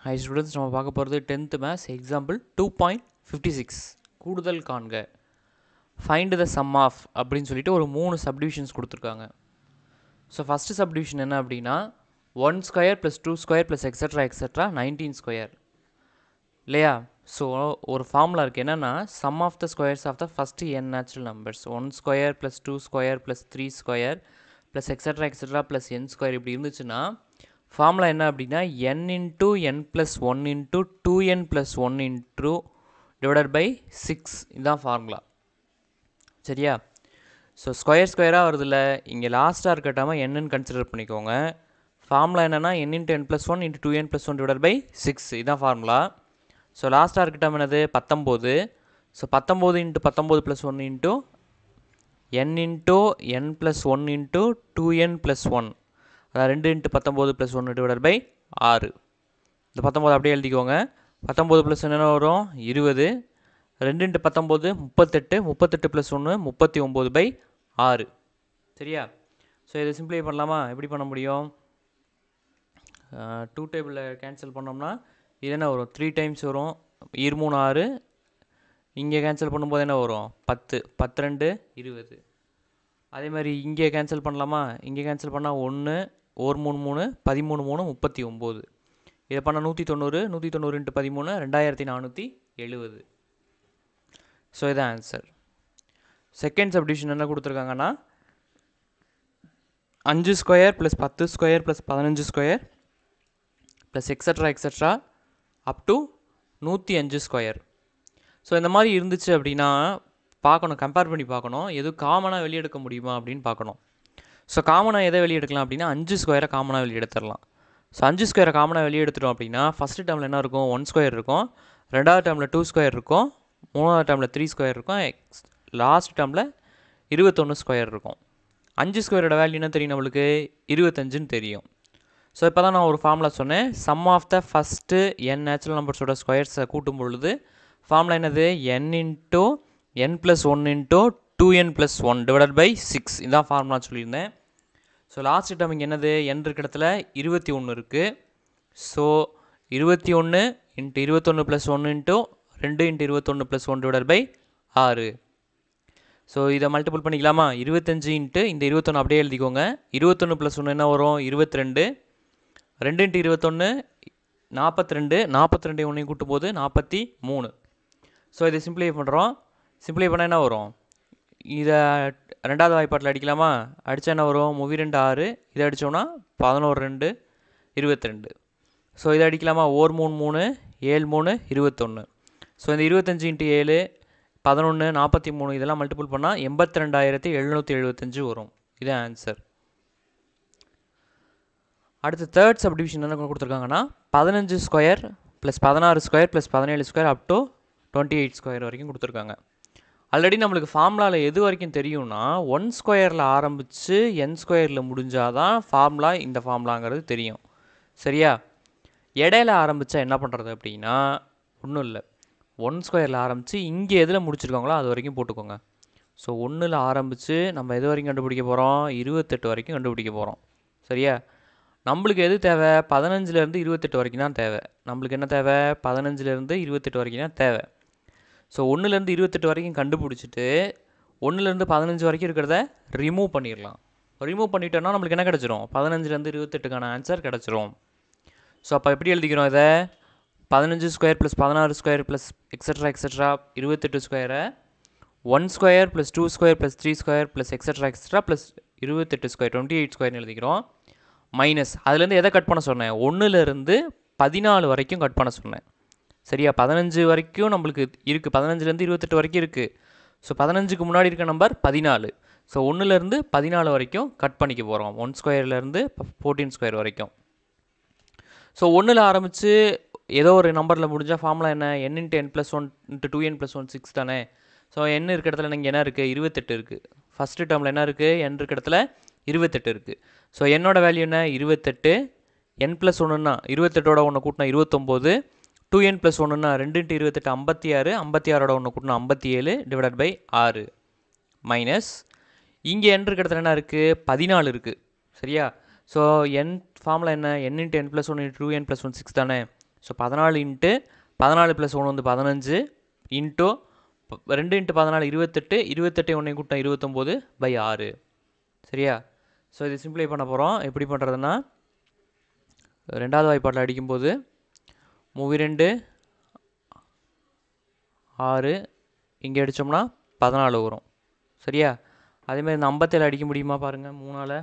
High students, நம்ம பார்க்க போகிறது 10th மேத்ஸ் எக்ஸாம்பிள் 2.56 கூடுதல் காண்க. ஃபைண்ட் த சம் ஆஃப் அப்படின்னு சொல்லிட்டு ஒரு 3 சப்டிவிஷன்ஸ் கொடுத்துருக்காங்க. ஸோ ஃபஸ்ட்டு சப்டிவிஷன் என்ன அப்படின்னா 1 square plus 2 square plus extra 19 square இல்லையா? ஸோ ஒரு ஃபார்முலா இருக்குது. என்னென்னா sum of the squares of the first n natural numbers 1 square plus 2 square plus 3 square plus extra plus n square இப்படி இருந்துச்சுன்னா formula என்ன அப்படின்னா n into n plus 1 into 2n plus 1 into divided by 6 இதுதான் formula. சரியா? So ஸ்கொயராக வருதில்ல, இங்கே லாஸ்ட்டாக இருக்கட்டாமல் என்னன்னு கன்சிடர் பண்ணிக்கோங்க. ஃபார்முலா என்னென்னா n into n plus 1 into 2n plus 1 divided by 6 இதுதான் ஃபார்முலா. ஸோ லாஸ்ட்டாக இருக்கட்டும் என்னது 19. So 19 into 19 plus 1 into n into n plus 1 into 2n plus 1 அதாவது 2 இன்ட்டு 19 ப்ளஸ் 1 டிவைடட் பை 6. இந்த 19 அப்படியே எழுதிக்கோங்க. 19 ப்ளஸ் என்ன வரும் 20. 2 இன்ட்டு 19 38. 38 plus 1 39 by 6. சரியா? ஸோ இதை சிம்பிளை பண்ணலாமா? எப்படி பண்ண முடியும்? 2 டேபிளில் கேன்சல் பண்ணோம்னா இது என்ன வரும் 3 டைம்ஸ் வரும். 3 6. இங்கே கேன்சல் பண்ணும்போது என்ன வரும் 10. 10 2 20. அதே மாதிரி இங்கே கேன்சல் பண்ணலாமா? இங்கே கேன்சல் பண்ணால் 1 1 3 3 13 3 39. இதை பண்ணால் 190. 190 இன்ட்டு 13 2470. ஸோ இதான் ஆன்சர். செகண்ட் சப்டிவிஷன் என்ன கொடுத்துருக்காங்கன்னா 5 square plus 10 square plus 15 square plus extra up to 105 square. So இந்த மாதிரி இருந்துச்சு அப்படின்னா பார்க்கணும், கம்பேர் பண்ணி பார்க்கணும், எதுவும் காமனாக வெளியெடுக்க முடியுமா அப்படின்னு பார்க்கணும். ஸோ காமனாக எதை வெளியெடுக்கலாம் அப்படின்னா 5 ஸ்கொயரை காமனாக வெளியெடுத்துடலாம். ஸோ 5 ஸ்கொயரை காமனாக வெளியெடுத்துட்டோம் அப்படின்னா ஃபஸ்ட்டு டேர்மில் என்ன இருக்கும் 1 ஸ்கொயர் இருக்கும், ரெண்டாவது டேர்மில் 2 ஸ்கொயர் இருக்கும், மூணாவது டேர்மில் 3 ஸ்கொயர் இருக்கும், லாஸ்ட் டேர்மில் 21 ஸ்கொயர் இருக்கும். 5 ஸ்கொயரோட வேல்யூ என்ன தெரியும் நம்மளுக்கு 25ன்னு தெரியும். ஸோ இப்போ தான் நான் ஒரு ஃபார்முலா சொன்னேன், sum of the first n natural நம்பர்ஸோட ஸ்கொயர்ஸை கூட்டும் பொழுது ஃபார்முலா என்னது n into n plus 1 into 2n plus 1 divided by 6 இதான் ஃபார்முலா சொல்லியிருந்தேன். ஸோ லாஸ்ட் டேர்ம் இங்கே என்னது n இருக்கிற இடத்துல 21 இருக்குது. So 21 into 21 plus 1 into 2 into 21 plus 1 divided by 6. So இதை மல்டிபிள் பண்ணிக்கலாமா? 25 இன்ட்டு இந்த 21 அப்படியே எழுதிக்கோங்க. 21 ப்ளஸ் 1 என்ன வரும் 22. 2 இன்ட்டு 21 42. 42 ஒன்றையும் கூட்டும் போது 43. ஸோ இதை சிம்பிளை பண்ணுறோம். சிம்பிளை பண்ணால் என்ன வரும்? இதை ரெண்டாவது வாய்ப்பாட்டில் அடிக்கலாமா? அடித்தா என்ன வரும் 3 2 6. இதை அடித்தோன்னா 11 2 22. ஸோ இதை அடிக்கலாமா? 1 3 3 7 3 21. ஸோ இந்த 25 இன்ட்டு 7 11 43 இதெல்லாம் மல்டிபிள் பண்ணால் 82,775 வரும். இதுதான் ஆன்சர். அடுத்து தேர்ட் சப்டிவிஷன் என்ன கொடுத்துருக்காங்கன்னா 15 square plus 16 square plus 17 square up to 28 square வரைக்கும் கொடுத்துருக்காங்க. ஆல்ரெடி நம்மளுக்கு ஃபார்முலாவில் எது வரைக்கும் தெரியும்னா 1 ஸ்கொயரில் ஆரம்பித்து n ஸ்கொயரில் முடிஞ்சால் தான் ஃபார்முலா இந்த ஃபார்முலாங்கிறது தெரியும். சரியா? இடையில ஆரம்பித்தா என்ன பண்ணுறது அப்படின்னா ஒன்றும் இல்லை, 1 ஸ்கொயரில் ஆரம்பித்து இங்கே எதில் முடிச்சிருக்காங்களோ அது வரைக்கும் போட்டுக்கோங்க. ஸோ 1ல் ஆரம்பித்து நம்ம எது வரைக்கும் கண்டுபிடிக்க போகிறோம் 28 வரைக்கும் கண்டுபிடிக்க போகிறோம். சரியா? நம்மளுக்கு எது தேவை 15லேருந்து 28 வரைக்கும் தான் தேவை. நம்மளுக்கு என்ன தேவை 15லேருந்து 28 வரைக்கும் தான் தேவை. ஸோ 1லேருந்து 28 வரைக்கும் கண்டுபிடிச்சிட்டு 1லேருந்து 15 வரைக்கும் இருக்கிறத ரிமூவ் பண்ணிடலாம். ரிமூவ் பண்ணிட்டோன்னா நம்மளுக்கு என்ன கிடச்சிரும் 15லேருந்து 28க்கான ஆன்சர் கிடச்சிரும். ஸோ அப்போ எப்படி எழுதிக்கிறோம் இதை 15 square plus 16 square plus extra 28 ஸ்கொயரை 1 square plus 2 square plus 3 square plus extra plus 28 square 28 ஸ்கொயர்னு எழுதிக்கிறோம். மைனஸ் அதுலேருந்து எதை கட் பண்ண சொன்னேன் 1லேருந்து 14 வரைக்கும் கட் பண்ண சொன்னேன். சரியா? 15 வரைக்கும் நம்மளுக்கு இருக்குது, 15லேருந்து 28 வரைக்கும் இருக்குது. ஸோ 15க்கு முன்னாடி இருக்க நம்பர் 14. ஸோ 1லேருந்து 14 வரைக்கும் கட் பண்ணிக்க போகிறோம். 1 ஸ்கொயர்லேருந்து 14 ஸ்கொயர் வரைக்கும். ஸோ 1ல் ஆரம்பித்து ஏதோ ஒரு நம்பரில் முடிஞ்சால் ஃபார்முலா என்ன n into n plus 1 into 2n plus 1 6 தானே. ஸோ n இருக்கிற இடத்துல நீங்கள் என்ன இருக்குது 28 இருக்குது. ஃபஸ்ட்டு டேர்மில் என்ன இருக்குது n இருக்கிற இடத்துல 28 இருக்குது. ஸோ என்னோட வேல்யூ என்ன 28. n ப்ளஸ் 1ன்னா 28ஓட ஒன்று கூட்டினா 29. 2n plus 1ன்னா 2 into 28 56. 56ஓட ஒன்று கூட்டினா 57 டிவைடட் பை 6 மைனஸ் இங்கே n இருக்கிற இடத்துல என்ன இருக்குது 14 இருக்குது. சரியா? ஸோ n ஃபார்முலா என்ன n into n plus 1 into 2n plus 1 6 தானே. ஸோ 14 இன்ட்டு 14 + 1 வந்து 15 இன்ட்டு 2 இன்ட்டு 14 28 28 ஒன்றையும் கூட்டம் 29/6 சரியா. ஸோ இது சிம்பிளை பண்ண போகிறோம். எப்படி பண்ணுறதுன்னா ரெண்டாவது வாய்ப்பாட்டில் அடிக்கும்போது 32 6 இங்கே அடித்தோம்னா 14 வரும் சரியா. அதேமாதிரி இந்த 57 அடிக்க முடியுமா பாருங்கள் 3ஆல்.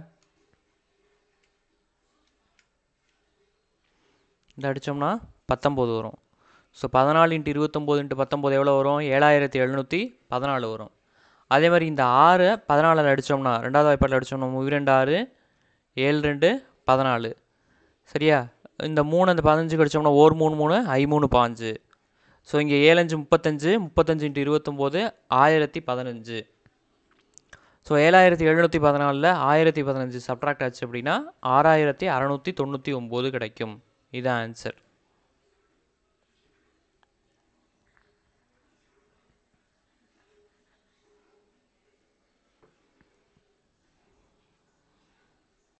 இந்த அடித்தோம்னா 19 வரும். ஸோ 14 × 29 × 19 எவ்வளோ வரும்? 7714 வரும். அதே மாதிரி இந்த 6 14 அடித்தோம்னா ரெண்டாவது வாய்ப்பாட்டில் அடித்தோம்னா 32 6 7 2 14 சரியா. இந்த 3 அந்த 15 அடித்தோம்னா 1 3 3 I 3 5. ஸோ இங்கே 7 5 35 35 × 29 1015. ஸோ 7714 1015 சப்ட்ராக்ட் ஆச்சு அப்படின்னா 6699 கிடைக்கும். இதுதான் ஆன்சர்.